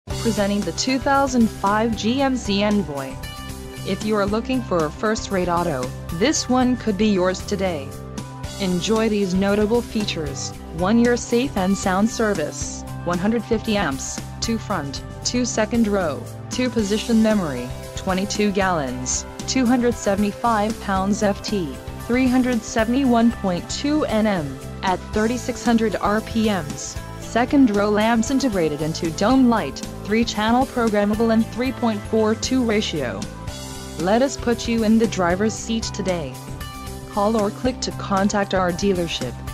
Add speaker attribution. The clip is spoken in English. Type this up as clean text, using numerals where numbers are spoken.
Speaker 1: Presenting the 2005 GMC ENVOY. If you are looking for a first-rate auto, this one could be yours today. Enjoy these notable features: 1-year safe and sound service, 150 amps, 2 front, 2 second row, 2-position memory, 22 gallons, 275 pounds ft, 371.2 Nm, at 3600 RPMs, second row lamps integrated into dome light, 3-channel programmable and 3.42 ratio. Let us put you in the driver's seat today. Call or click to contact our dealership.